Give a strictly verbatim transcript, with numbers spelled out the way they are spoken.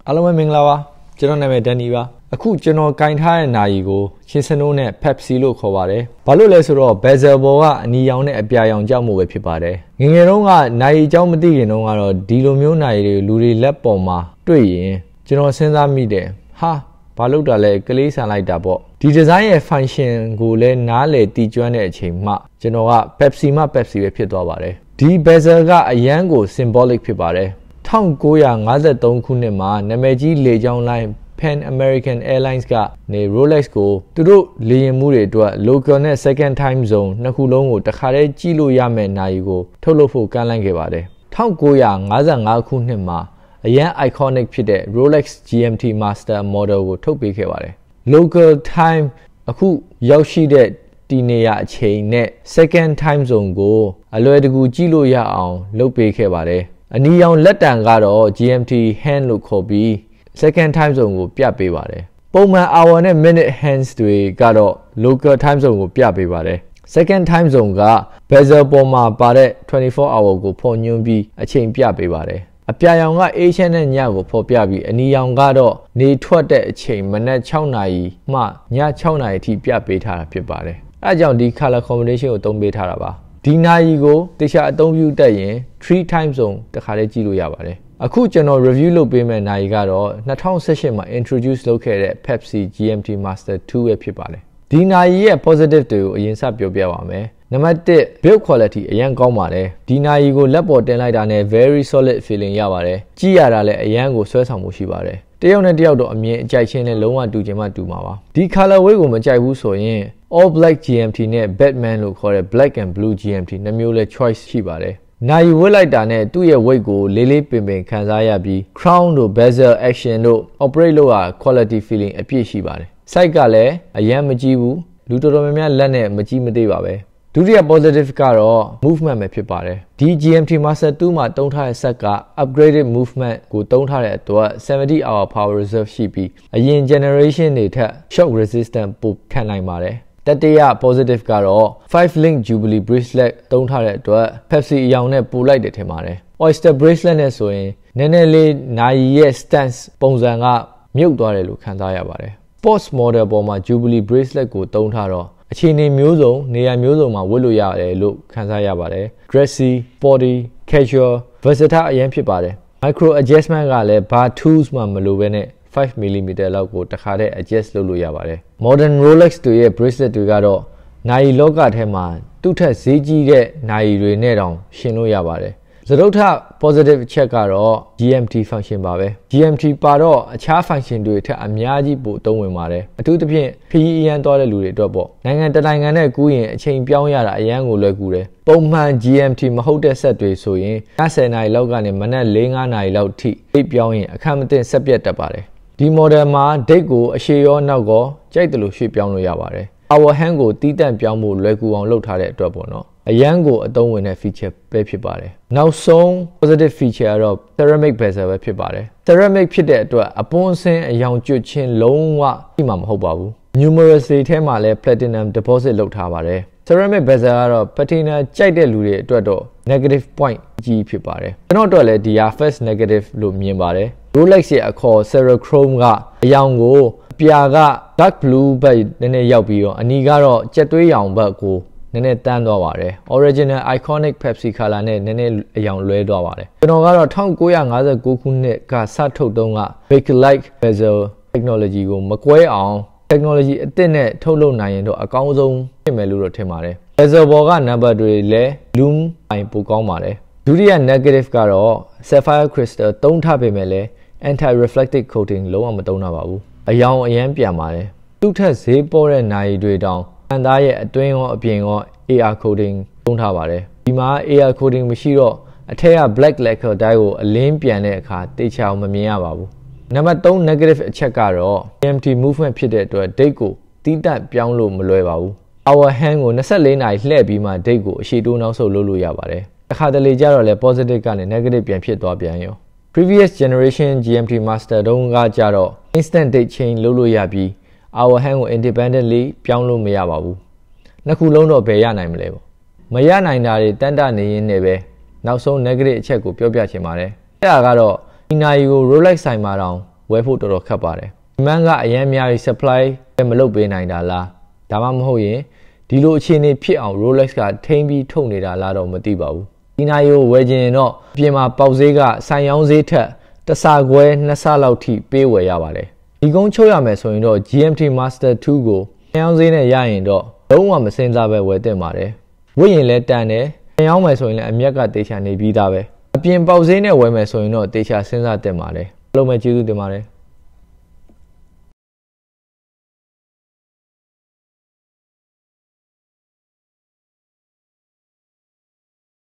အားလုံးပဲမင်္ဂလာပါကျွန်တော်နာမည်ဒန်နီပါအခုကျွန်တော်ကင်ထားတဲ့နာရီကိုချင်းစနိုးနဲ့ Pepsi လို့ခေါ်ပါတယ်ဘာလို့လဲဆိုတော့ bezel ပေါ်ကအနီရောင်နဲ့အပြာရောင်ကြောက်မှုပဲဖြစ်ပါတယ်ငငယ်တုန်းကနာရီကြောက်မသိခင်တုန်းကတော့ဒီလိုမျိုးနာရီတွေလူတွေလက်ပေါ်မှာတွေ့ရင်ကျွန်တော်စဉ်းစားမိတယ်ဟာဘာလို့တာလဲကလေးဆန်လိုက်တာပေါ့ဒီ design ရဲ့ function ကိုလည်းနားလည်တည်ကျွမ်းတဲ့အချိန်မှကျွန်တော်က Pepsi မှ Pepsi ပဲဖြစ်သွားပါတယ်ဒီ bezel ကအရန်ကို symbolic ဖြစ်ပါတယ်nineteen fifty-threeခုနှစ်မှာနာမည်ကြီးလေကြောင်းလိုင်း Pan American Airlines ကနေ Rolex ကိုသူတို့လေယာဉ်မှုတွေအတွက် local နဲ့ second time zone နှစ်ခုလုံးကိုတခါတည်းကြည့်လို့ရမယ့်နာရီကိုထုတ်လုပ်ဖို့ကမ်းလှမ်းခဲ့ပါတယ်nineteen fifty-fiveခုနှစ်မှာအရန် iconic ဖြစ်တဲ့ Rolex G M T Master Model ကိုထုတ်ပေးခဲ့ပါတယ် local time အခုရောက်ရှိတဲ့ဒီနေရာအချိန်နဲ့ second time zone ကိုအလွယ်တကူကြည့်လို့ရအောင်လုပ်ပေးခဲ့ပါတယ်အနီရောင်လက်တံကတော့ G M T hand လို့ခေါ်ပြီး second time zone ကိုပြပေးပါတယ်ပုံမှန် hour နဲ့ minute hands တွေကတော့ local time zone ကိုပြပေးပါတယ် second time zone က bezel ပေါ်မှာပါတဲ့twenty-four hour ကိုဖော်ညွှန်းပြီးအချိန်ပြပေးပါတယ်အပြာရောင်က Asian နဲ့ညကိုဖော်ပြပြီးအနီရောင်ကတော့နေထွက်တဲ့အချိန်မနက်sixနာရီမှညsixနာရီအထိပြပေးထားတာဖြစ်ပါတယ်အဲအကြောင်းဒီ color combination ကိုသုံးပေးထားတာပါဒီနာရီကိုတခြားအသုံးပြုတတ်ရင် three time zone တခါလေးကြည့်လို့ရပါတယ်အခုကျွန်တော် review လုပ်ပေးမယ့်နာရီကတော့twenty eighteenမှာ introduce လုပ်ခဲ့တဲ့ Pepsi G M T Master two ပဲဖြစ်ပါတယ်ဒီနာရီရဲ့ positive တွေကိုအရင်စပြောပြပါမယ်နံပါတ်one build quality အရန်ကောင်းပါတယ်ဒီနာရီကိုလက်ပေါ်တင်လိုက်တာနဲ့ very solid feeling ရပါတယ်ကြည့်ရတာလည်းအရန်ကိုဆွဲဆောင်မှုရှိပါတယ်တယောက်နဲ့တယောက်တော့အမြင်အကြိုက်ချင်းနဲ့လုံးဝတူချင်မှတူမှာပါဒီ colorway ကိုမကြိုက်ဘူးဆိုရင် all black G M T နဲ့ Batman လို့ခေါ်တဲ့ black and blue G M T နှစ်မျိုးလဲ choice ရှိပါတယ်နာရီဝတ်လိုက်တာနဲ့သူ့ရဲ့ weight ကိုလေးလေးပင်ပင်ခံစားရပြီး crown တို့ bezel action တို့ operate လုပ်ရ quality feeling အပြည့်ရှိပါတယ် size ကလည်းအရန်မကြီးဘူးလူတော်တော်များများလက်နဲ့မကြီးမသေးပါပဲဒုတိယ positive ကတော့ movement ပဲဖြစ်ပါတယ်ဒီ G M T Master two မှာတုံးထားတဲ့ set က upgraded movement ကိုတုံးထားတဲ့အတွက်seventy hour power reserve ရှိပြီးအရင် generation တွေထက် shock resistant ပိုခံနိုင်ပါတယ်တတိယ positive ကတော့ five link jubilee bracelet တုံးထားတဲ့အတွက် Pepsi အရောင်နဲ့ပိုလိုက်တယ်ထင်ပါတယ် oyster bracelet နဲ့ဆိုရင်နည်းနည်းလေးနာရီရဲ့ stance ပုံစံကမြုပ်သွားတယ်လို့ခံစားရပါတယ် sports model ပေါ်မှာ jubilee bracelet ကိုတုံးထားတော့အခြေအနေမျိုးစုံနေရာမျိုးစုံမှာဝတ်လို့ရတယ်လို့ခံစားရပါတယ် dressy sporty casual versatile အရင်ဖြစ်ပါတယ် micro adjustment ကလည်းဘာ tools မှမလိုဘဲနဲ့five millimeter လောက်ကိုတခါတည်း adjust လုပ်လို့ရပါတယ် modern Rolex တွေရဲ့ bracelet တွေကတော့နာရီလောကထဲမှာသူ့ထက်ဈေးကြီးတဲ့နာရီတွေနဲ့တောင်ရှင်လို့ရပါတယ်စတုတ္ထ positive အချက်ကတော့ G M T function ပါပဲ G M T ပါတော့အခြား function တွေထက်အများကြီးပိုသုံးဝင်ပါတယ်အထူးသဖြင့်ခရီးအရန်သွားတဲ့လူတွေအတွက်ပေါ့နိုင်ငံတနိုင်ငံနဲ့ကူးရင်အချိန်ပြောင်းရတာအရန်ကိုလွယ်ကူတယ်ပုံမှန် G M T မဟုတ်တဲ့ set တွေဆိုရင်tenနာရီလောက်ကနေမနက်four fiveနာရီလောက်ထိအိပ်ပြောင်းရင်အခက်မသင့်ဆက်ပြတ်တတ်ပါတယ်ဒီ model မှာ date ကိုအရှေ့ရောနောက်ရောကြိုက်တယ်လို့ရွှေ့ပြောင်းလို့ရပါတယ် hour hand ကိုတီးတန့်ပြောင်းဖို့လွယ်ကူအောင်လုပ်ထားတဲ့အတွက်ပေါ့နော်အရန်ကိုအသုံးဝင်တဲ့ feature ပဲဖြစ်ပါတယ်နောက်ဆုံး positive feature ကတော့ ceramic bezel ပဲဖြစ်ပါတယ် ceramic ဖြစ်တဲ့အတွက်အပွန်းအဆင်းအရောင်ကျွတ်ချင်းလုံးဝရှိမှာမဟုတ်ပါဘူး numerous တွေထဲမှာလည်း platinum deposit လုပ်ထားပါတယ် ceramic bezel ကတော့ patina ကြိုက်တဲ့လူတွေအတွက်တော့ negative point ကြီးဖြစ်ပါတယ်ကျွန်တော်တို့လည်းဒီဟာ first negative လို့မြင်ပါတယ် Rolex ရဲ့အခေါ် Cerachrome ကအရောင်ကိုအပြာက dark blue ဘက်နည်းနည်းရောက်ပြီးတော့အနီကတော့ကြက်သွေးရောင်ဘက်ကိုနည်းနည်းတန်းသွားပါတယ် original iconic Pepsi color နဲ့နည်းနည်းအရောင်လွဲသွားပါတယ်ကျွန်တော်ကတော့nineteen fifty-nineခုနှစ်ကစထုတ်တုန်းက Bakelite bezel technology ကိုမကွဲအောင် technology အသစ်နဲ့ထုတ်လုပ်နိုင်ရင်တော့အကောင်းဆုံးဖြစ်မယ်လို့တော့ထင်ပါတယ် bezel ပေါ်က number တွေလည်း lume ပိုင်းပိုကောင်းပါတယ်ဒုတိယ negative ကတော့ sapphire crystal သုံးထားပေမဲ့လည်း anti reflective coating လုံးဝမသုံးတာပါဘူးအရောင်အရန်ပြန်ပါတယ်သူ့ထက်ဈေးပေါ်တဲ့နာရီတွေတောင်အန်သားရဲ့အတွင်းရောအပြင်ရော A R coating သုံးထားပါတယ်ဒီမှာ A R coating မရှိတော့အထက်က black lacquer dye ကိုအလင်းပြန်တဲ့အခါတေချာအောင်မမြင်ရပါဘူးနံပါတ်three negative အချက်ကတော့ G M T movement ဖြစ်တဲ့အတွက် date ကိုတီးတန့်ပြောင်းလို့မလွယ်ပါဘူး hour hand ကိုtwenty-fourနာရီလှည့်ပြီးမှ date ကိုအရှေ့တိုးနောက်ဆုတ်လုပ်လို့ရပါတယ်တစ်ခါတလေကြတော့လေ positive ကနေ negative ပြန်ဖြစ်သွားပြန်ရော previous generation G M T Master တုန်းကကြတော့ instant date change လုပ်လို့ရပြီး hour hand ကို independently ပြောင်းလို့မရပါဘူးနှစ်ခုလုံးတော့ဘယ်ရနိုင်မလဲပေါ့မရနိုင်တာတွေတန်းတနေရင်းနဲ့ပဲနောက်ဆုံး negative အချက်ကိုပြောပြချင်ပါတယ်အဲ့ဒါကတော့ဒီနာရီကို Rolex ဆိုင်မှာတောင်ဝယ်ဖို့တော်တော်ခက်ပါတယ်။ demand ကအရင်များပြီး supply မလုပ်ပေးနိုင်တာလားဒါမှမဟုတ်ရင်ဒီလိုအခြေအနေဖြစ်အောင် Rolex ကထိန်းပြီးထုတ်နေတာလားတော့မသိပါဘူး။ဒီနိုင်ကိုဝယ်ခြင်းတော့အပြင်မှာပေါက်ဈေးကဆိုင်ရောင်းဈေးထက်တစ်ဆခွဲနှစ်ဆလောက်ထိပေးဝယ်ရပါတယ်။ဒီကုန်းချုပ်ရမယ်ဆိုရင်တော့ G M T Master ทูကိုဆိုင်ရောင်းဈေးနဲ့ရရင်တော့လုံးဝမစင်စားပဲဝယ်သင့်ပါတယ်။ဝယ်ရင်လည်းတန်တယ်။ဆိုင်ရောင်းမယ်ဆိုရင်လည်းအမြက်ကတေချာနေပြီးသားပဲ။အပြင်ပေါက်ဈေးနဲ့ဝယ်မယ်ဆိုရင်တော့တေချာစဉ်းစားသင့်ပါတယ်။အားလုံးပဲကျေးဇူးတင်ပါတယ်။